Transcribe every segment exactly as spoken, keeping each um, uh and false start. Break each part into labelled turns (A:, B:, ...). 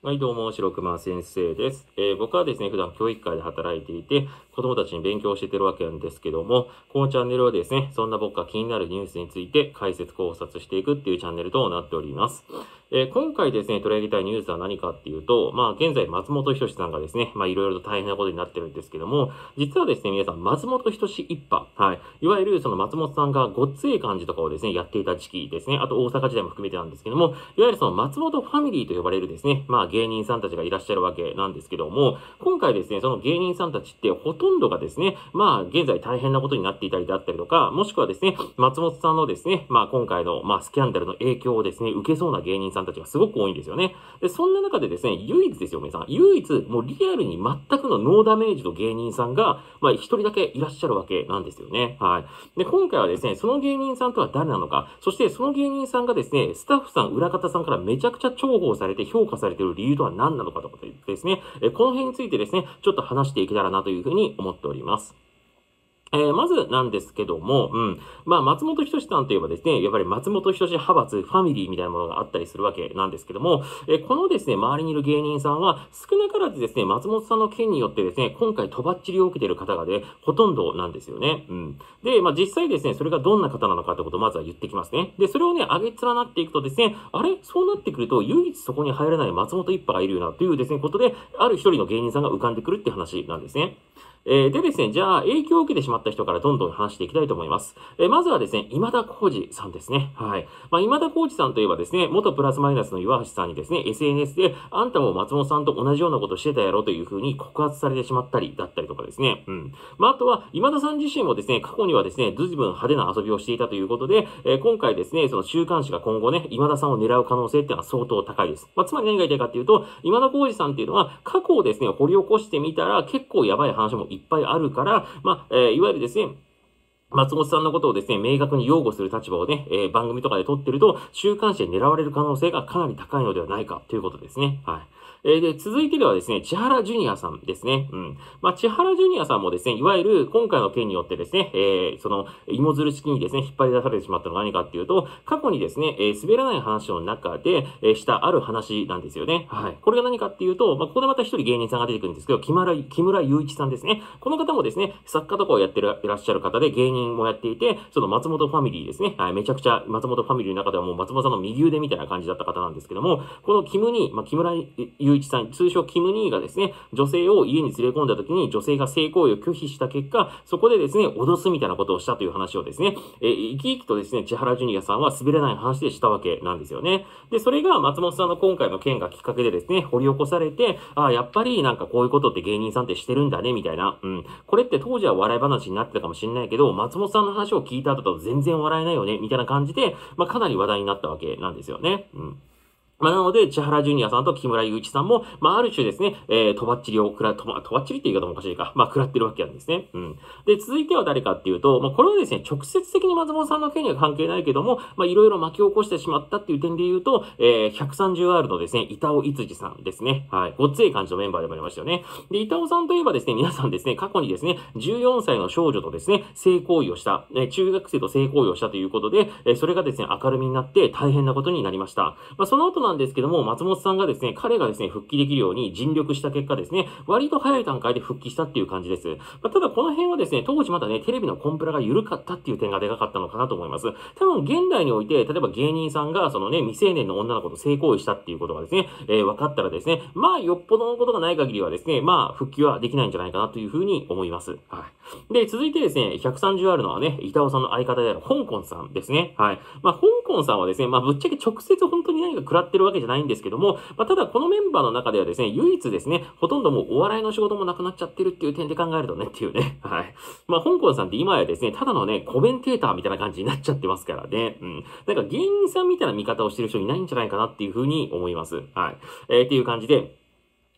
A: はい、どうも、白熊先生です。えー僕はですね、普段教育界で働いていて、子供たちに勉強を教えてるわけなんですけども、このチャンネルはですね、そんな僕が気になるニュースについて解説考察していくっていうチャンネルとなっております。えー今回ですね、取り上げたいニュースは何かっていうと、まあ、現在、松本人志さんがですね、まあ、いろいろと大変なことになってるんですけども、実はですね、皆さん、松本人志一派、はい、いわゆるその松本さんがごっつい感じとかをですね、やっていた時期ですね、あと大阪時代も含めてなんですけども、いわゆるその松本ファミリーと呼ばれるですね、まあ芸人さんたちがいらっしゃるわけなんですけども、今回ですね、その芸人さんたちってほとんどがですね、まあ現在大変なことになっていたりだったりとか、もしくはですね、松本さんのですね、まあ今回のまあスキャンダルの影響をですね、受けそうな芸人さんたちがすごく多いんですよね。で、そんな中でですね、唯一ですよ、皆さん、唯一もうリアルに全くのノーダメージの芸人さんが、まあ一人だけいらっしゃるわけなんですよね。はい。で、今回はですね、その芸人さんとは誰なのか、そしてその芸人さんがですね、スタッフさん、裏方さんからめちゃくちゃ重宝されて評価されている理由とは何なのかということですね、えこの辺についてですね、ちょっと話していけたらなというふうに思っております。えー、まずなんですけども、うん。まあ、松本人志さんといえばですね、やっぱり松本人志派閥、ファミリーみたいなものがあったりするわけなんですけども、えーこのですね、周りにいる芸人さんは、少なからずですね、松本さんの件によってですね、今回とばっちりを受けている方がね、ほとんどなんですよね。うん。で、まあ、実際ですね、それがどんな方なのかってことをまずは言ってきますね。で、それをね、上げ連なっていくとですね、あれそうなってくると、唯一そこに入れない松本一派がいるよな、というですね、ことで、ある一人の芸人さんが浮かんでくるって話なんですね。えー、でですね、じゃあ影響を受けてしまった人からどんどん話していきたいと思います。えー、まずはですね、今田耕司さんですね。はい。まあ、今田耕司さんといえばですね、元プラスマイナスの岩橋さんにですね、エスエヌエス で、あんたも松本さんと同じようなことしてたやろというふうに告発されてしまったりだったりとかですね。うん。まあ、あとは、今田さん自身もですね、過去にはですね、ずいぶん派手な遊びをしていたということで、えー、今回ですね、その週刊誌が今後ね、今田さんを狙う可能性っていうのは相当高いです。まあ、つまり何が言いたいかっていうと、今田耕司さんっていうのは、過去をですね、掘り起こしてみたら、結構やばい話もいっぱいあるから、まあ、えー、いわゆるですね、松本さんのことをですね、明確に擁護する立場をね、えー、番組とかで撮ってると、週刊誌で狙われる可能性がかなり高いのではないかということですね。はい。えー、で、続いてではですね、千原ジュニアさんですね。うん。まあ、千原ジュニアさんもですね、いわゆる今回の件によってですね、えー、その、芋づる式にですね、引っ張り出されてしまったのは何かっていうと、過去にですね、えー、滑らない話の中で、えー、したある話なんですよね。はい。これが何かっていうと、まあ、ここでまた一人芸人さんが出てくるんですけど、木村、木村雄一さんですね。この方もですね、作家とかをやってるいらっしゃる方で芸人もやっていて、その松本ファミリーですね。はい、めちゃくちゃ松本ファミリーの中ではもう松本さんの右腕みたいな感じだった方なんですけども、このキムニー、まあ、木村雄一さん、通称キムニーがですね、女性を家に連れ込んだ時に女性が性行為を拒否した結果、そこでですね、脅すみたいなことをしたという話をですね、えー、生き生きとですね、千原ジュニアさんは滑れない話でしたわけなんですよね。で、それが松本さんの今回の件がきっかけでですね、掘り起こされて、ああ、やっぱりなんかこういうことって芸人さんってしてるんだね、みたいな。うん。これって当時は笑い話になってたかもしれないけど、松本さんの話を聞いた後だと全然笑えないよね、みたいな感じで、まあ、かなり話題になったわけなんですよね。うん。まあ、なので、千原ジュニアさんと木村祐一さんも、まあ、ある種ですね、えー、とばっちりをくら、とば、とばっちりって言い方もおかしいか。まあ、食らってるわけなんですね。うん。で、続いては誰かっていうと、まあ、これはですね、直接的に松本さんの件には関係ないけども、まあ、いろいろ巻き起こしてしまったっていう点で言うと、えー、ひゃくさんじゅうアール のですね、板尾いつじさんですね。はい。ごっつい感じのメンバーでもありましたよね。で、板尾さんといえばですね、皆さんですね、過去にですね、じゅうよんさいの少女とですね、性行為をした、ね、中学生と性行為をしたということで、えー、それがですね、明るみになって大変なことになりました。まあ、その後なんですけども、松本さんがですね、彼がですね、復帰できるように尽力した結果ですね、割と早い段階で復帰したっていう感じです。まあ、ただこの辺はですね、当時まだね、テレビのコンプラが緩かったっていう点がでかかったのかなと思います。多分現代において、例えば芸人さんがそのね、未成年の女の子と性行為したっていうことがですね、えー、分かったらですね、まあよっぽどのことがない限りはですね、まあ復帰はできないんじゃないかなというふうに思います。はい。で、続いてですね、ひゃくさんじゅうアール のはね、板尾さんの相方である香港さんですね。はい。まあ香港さんはですね、まあぶっちゃけ直接本当に何か食らってるわけじゃないんですけども、まあただこのメンバーの中ではですね、唯一ですね、ほとんどもうお笑いの仕事もなくなっちゃってるっていう点で考えるとねっていうね。はい。まあ香港さんって今やですね、ただのね、コメンテーターみたいな感じになっちゃってますからね。うん。なんか芸人さんみたいな見方をしてる人いないんじゃないかなっていうふうに思います。はい。えー、っていう感じで、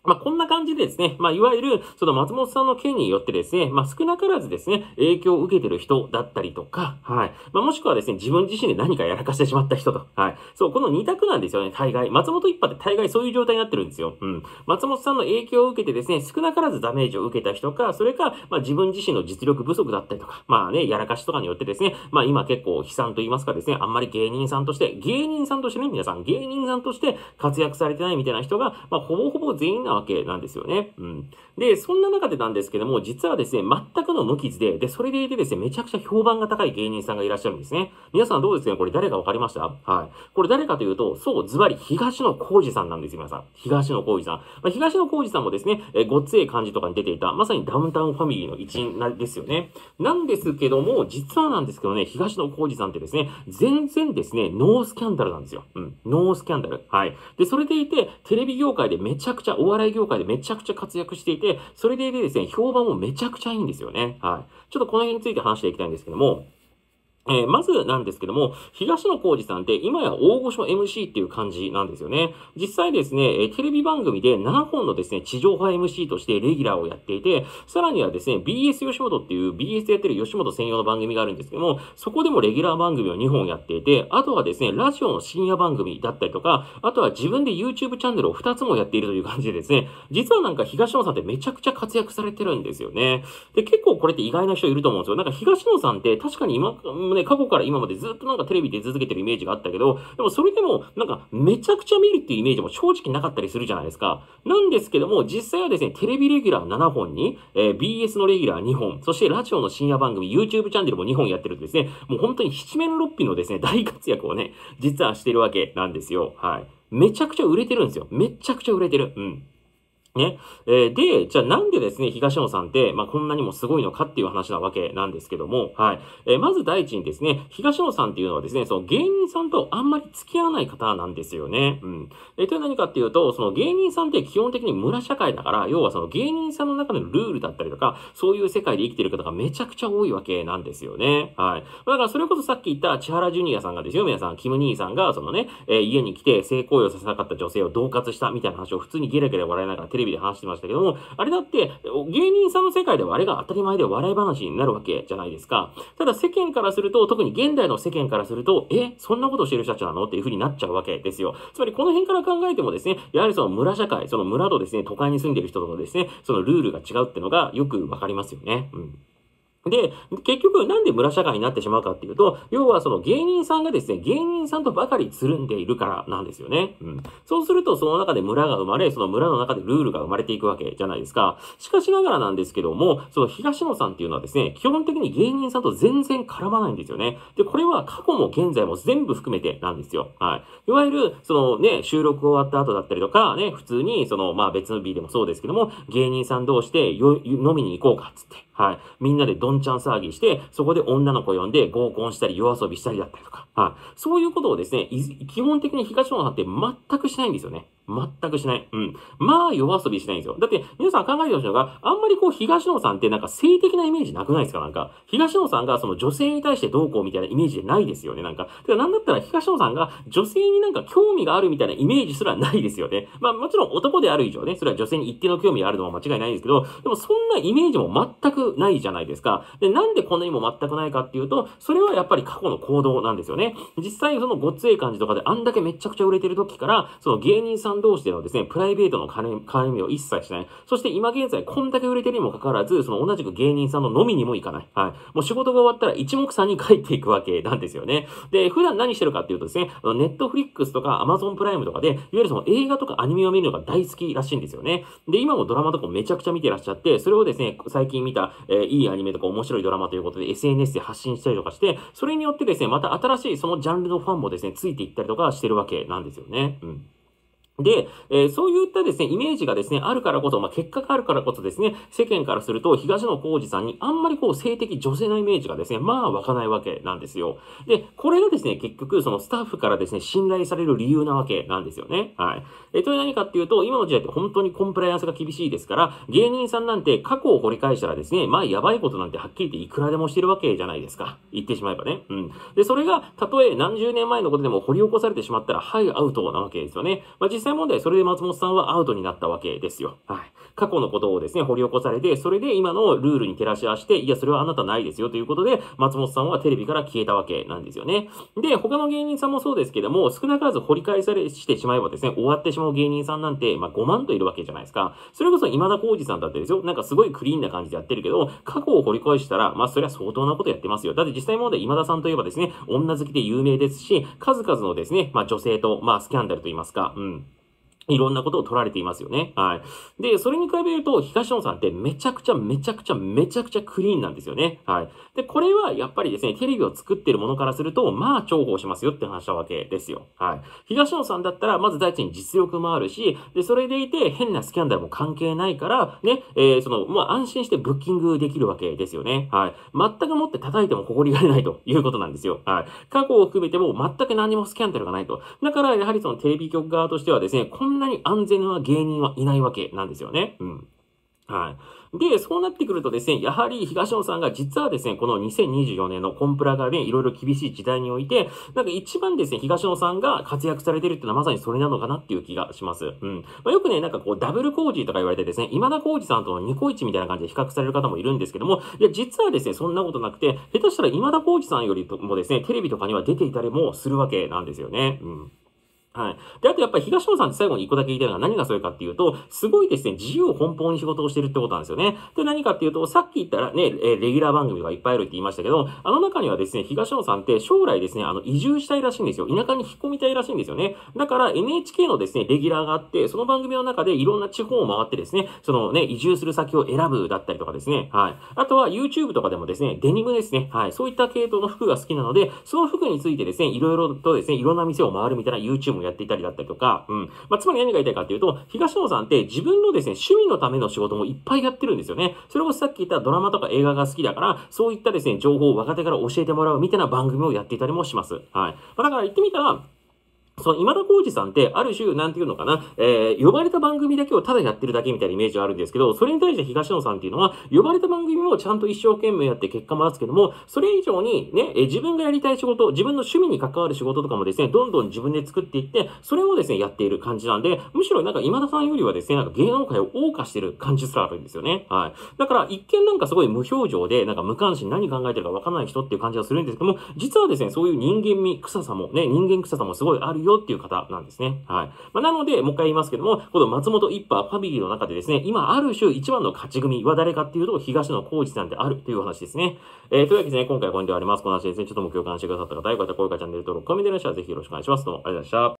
A: まあ、こんな感じでですね、まあ、いわゆる、その松本さんの件によってですね、まあ、少なからずですね、影響を受けてる人だったりとか、はい。まあ、もしくはですね、自分自身で何かやらかしてしまった人と、はい。そう、この二択なんですよね、大概。松本一派って大概そういう状態になってるんですよ。うん。松本さんの影響を受けてですね、少なからずダメージを受けた人か、それか、まあ、自分自身の実力不足だったりとか、まあね、やらかしとかによってですね、まあ、今結構悲惨と言いますかですね、あんまり芸人さんとして、芸人さんとしてね、皆さん、芸人さんとして活躍されてないみたいな人が、まあ、ほぼほぼ全員なわけなんですよね。うん。で、そんな中でなんですけども、実はですね、全くの無傷で、で、それでいてですね、めちゃくちゃ評判が高い芸人さんがいらっしゃるんですね。皆さんどうですね、これ誰かわかりました？はい。これ誰かというと、そう、ズバリ、東野幸治さんなんですよ、皆さん。東野幸治さん。まあ、東野幸治さんもですね、えーごっつええ感じとかに出ていた、まさにダウンタウンファミリーの一員なんですよね。なんですけども、実はなんですけどね、東野幸治さんってですね、全然ですね、ノースキャンダルなんですよ。うん。ノースキャンダル。はい。で、それでいて、テレビ業界でめちゃくちゃ、お笑い業界でめちゃくちゃ活躍していて、それでいてですね、評判もめちゃくちゃいいんですよね。はい。ちょっとこの辺について話していきたいんですけども、えーまずなんですけども、東野幸治さんって今や大御所 エムシー っていう感じなんですよね。実際ですね、えーテレビ番組でななほんのですね、地上波 エムシー としてレギュラーをやっていて、さらにはですね、ビーエス 吉本っていう ビーエス でやってる吉本専用の番組があるんですけども、そこでもレギュラー番組をにほんやっていて、あとはですね、ラジオの深夜番組だったりとか、あとは自分で YouTube チャンネルをふたつもやっているという感じでですね、実はなんか東野さんってめちゃくちゃ活躍されてるんですよね。で、結構これって意外な人いると思うんですよ。なんか東野さんって確かに今、ね、過去から今までずっとなんかテレビで続けてるイメージがあったけど、でもそれでもなんかめちゃくちゃ見るっていうイメージも正直なかったりするじゃないですか。なんですけども、実際はですね、テレビレギュラーななほんに、えー ビーエス のレギュラーにほん、そしてラジオの深夜番組、YouTube チャンネルもにほんやってるとですね、もう本当に七面六臂のですね、大活躍をね、実はしてるわけなんですよ。はい。めちゃくちゃ売れてるんですよ。めちゃくちゃ売れてる。うん。ね。えーで、じゃあなんでですね、東野さんって、まあ、こんなにもすごいのかっていう話なわけなんですけども、はい。えーまず第一にですね、東野さんっていうのはですね、その芸人さんとあんまり付き合わない方なんですよね。うん。えーという何かっていうと、その芸人さんって基本的に村社会だから、要はその芸人さんの中のルールだったりとか、そういう世界で生きてる方がめちゃくちゃ多いわけなんですよね。はい。だからそれこそさっき言った千原ジュニアさんがですよ、皆さん、キム兄さんが、そのね、えー家に来て性行為をさせなかった女性を恫喝したみたいな話を普通にゲラゲラ笑いながらテレビで話してましたけども、あれだって、芸人さんの世界ではあれが当たり前で笑い話になるわけじゃないですか。ただ世間からすると、特に現代の世間からすると、え、そんなことしてる人たちなのっていう風になっちゃうわけですよ。つまりこの辺から考えてもですね、やはりその村社会、その村とですね、都会に住んでる人とのですね、そのルールが違うってのがよくわかりますよね。うん。で、結局なんで村社会になってしまうかっていうと、要はその芸人さんがですね、芸人さんとばかりつるんでいるからなんですよね。うん。そうするとその中で村が生まれ、その村の中でルールが生まれていくわけじゃないですか。しかしながらなんですけども、その東野さんっていうのはですね、基本的に芸人さんと全然絡まないんですよね。で、これは過去も現在も全部含めてなんですよ。はい。いわゆる、そのね、収録終わった後だったりとか、ね、普通に、その、まあ別の B でもそうですけども、芸人さん同士でよ飲みに行こうかっつって。はい。みんなでどんちゃん騒ぎして、そこで女の子呼んで合コンしたり夜遊びしたりだったりとか。はい。そういうことをですね、基本的に東野さんって全くしないんですよね。全くしない。うん。まあ、夜遊びしないんですよ。だって、皆さん考えてほしいのが、あんまりこう、東野さんってなんか性的なイメージなくないですか？なんか、東野さんがその女性に対してどうこうみたいなイメージでないですよね。なんか、てかなんだったら東野さんが女性になんか興味があるみたいなイメージすらないですよね。まあ、もちろん男である以上ね、それは女性に一定の興味があるのは間違いないんですけど、でもそんなイメージも全くないじゃないですか。で、なんでこんなにも全くないかっていうと、それはやっぱり過去の行動なんですよね。実際そのごっつええ感じとかであんだけめちゃくちゃ売れてる時から、その芸人さん同士でのですね、プライベートの絡みを一切しない。そして今現在こんだけ売れてるにもかかわらず、その同じく芸人さんの飲みにも行かない。はい。もう仕事が終わったら一目散に帰っていくわけなんですよね。で、普段何してるかっていうとですね、ネットフリックスとかアマゾンプライムとかで、いわゆるその映画とかアニメを見るのが大好きらしいんですよね。で、今もドラマとかもめちゃくちゃ見てらっしゃって、それをですね、最近見た、えー、いいアニメとか面白いドラマということで エスエヌエス で発信したりとかして、それによってですね、また新しいそのジャンルのファンもですね、ついていったりとかしてるわけなんですよね。うん。で、えー、そういったですね、イメージがですね、あるからこそ、まあ、結果があるからこそですね、世間からすると、東野幸治さんにあんまりこう、性的女性のイメージがですね、まあ、湧かないわけなんですよ。で、これがですね、結局、そのスタッフからですね、信頼される理由なわけなんですよね。はい。えー、という何かっていうと、今の時代って本当にコンプライアンスが厳しいですから、芸人さんなんて過去を掘り返したらですね、まあ、やばいことなんてはっきり言っていくらでもしてるわけじゃないですか。言ってしまえばね。うん。で、それが、たとえ何十年前のことでも掘り起こされてしまったら、はい、アウトなわけですよね。まあ、実際問題、それで松本さんはアウトになったわけですよ。はい。過去のことをですね、掘り起こされて、それで今のルールに照らし合わせて、いや、それはあなたないですよということで、松本さんはテレビから消えたわけなんですよね。で、他の芸人さんもそうですけども、少なからず掘り返されしてしまえばですね、終わってしまう芸人さんなんて、まあ、ごまんといるわけじゃないですか。それこそ今田耕司さんだってですよ、なんかすごいクリーンな感じでやってるけど、過去を掘り返したら、まあ、それは相当なことやってますよ。だって実際問題、今田さんといえばですね、女好きで有名ですし、数々のですね、まあ、女性と、まあ、スキャンダルと言いますか、うん。いろんなことを取られていますよね。はい。で、それに比べると、東野さんってめちゃくちゃめちゃくちゃめちゃくちゃクリーンなんですよね。はい。で、これはやっぱりですね、テレビを作ってるものからすると、まあ重宝しますよって話したわけですよ。はい。東野さんだったら、まず第一に実力もあるし、で、それでいて変なスキャンダルも関係ないから、ね、えー、その、まあ安心してブッキングできるわけですよね。はい。全くもって叩いても誇りがないということなんですよ。はい。過去を含めても全く何もスキャンダルがないと。だから、やはりそのテレビ局側としてはですね、こんなに安全な芸人はいないわけなんですよね。うん。はい。で、そうなってくるとですね、やはり東野さんが実はですね、このにせんにじゅうよねんのコンプラがね、いろいろ厳しい時代において、なんか一番ですね、東野さんが活躍されてるっていうのはまさにそれなのかなっていう気がします。うん。まあ、よくね、なんかこう、ダブル工事とか言われてですね、今田耕司さんとのニコイチみたいな感じで比較される方もいるんですけども、いや、実はですね、そんなことなくて、下手したら今田耕司さんよりもですね、テレビとかには出ていたりもするわけなんですよね。うん。はい。で、あとやっぱり東野さんって最後に一個だけ言いたいのは何がそれかっていうと、すごいですね、自由奔放に仕事をしてるってことなんですよね。で、何かっていうと、さっき言ったらね、えーレギュラー番組がいっぱいあるって言いましたけど、あの中にはですね、東野さんって将来ですね、あの、移住したいらしいんですよ。田舎に引っ込みたいらしいんですよね。だから エヌエイチケー のですね、レギュラーがあって、その番組の中でいろんな地方を回ってですね、そのね、移住する先を選ぶだったりとかですね、はい。あとは YouTube とかでもですね、デニムですね、はい。そういった系統の服が好きなので、その服についてですね、いろいろとですね、いろんな店を回るみたいな YouTube もやっていたりだったりとか、うん。まあ、つまり何が言いたいかっていうと、東野さんって自分のですね、趣味のための仕事もいっぱいやってるんですよね。それこそさっき言ったドラマとか映画が好きだから、そういったですね、情報を若手から教えてもらうみたいな番組をやっていたりもします。はい。まあ、だから言ってみたら、その今田耕司さんって、ある種、なんていうのかな、えー、呼ばれた番組だけをただやってるだけみたいなイメージがあるんですけど、それに対して東野さんっていうのは、呼ばれた番組もちゃんと一生懸命やって結果も出すけども、それ以上にね、えー自分がやりたい仕事、自分の趣味に関わる仕事とかもですね、どんどん自分で作っていって、それをですね、やっている感じなんで、むしろなんか今田さんよりはですね、なんか芸能界を謳歌してる感じすらあるんですよね。はい。だから、一見なんかすごい無表情で、なんか無関心何考えてるかわからない人っていう感じがするんですけども、実はですね、そういう人間味、臭さもね、人間臭さもすごいあるよっていう方なんですですね。はい。まあ、なので、もう一回言いますけども、この松本一派ファミリーの中でですね、今ある種一番の勝ち組は誰かっていうと、東野幸治さんであるという話ですね。えー、というわけでですね、今回はこれで終わります。この話ですね、ちょっとも共感してくださった方、よかったら高評価、チャンネル登録、コメントの人はぜひよろしくお願いします。どうもありがとうございました。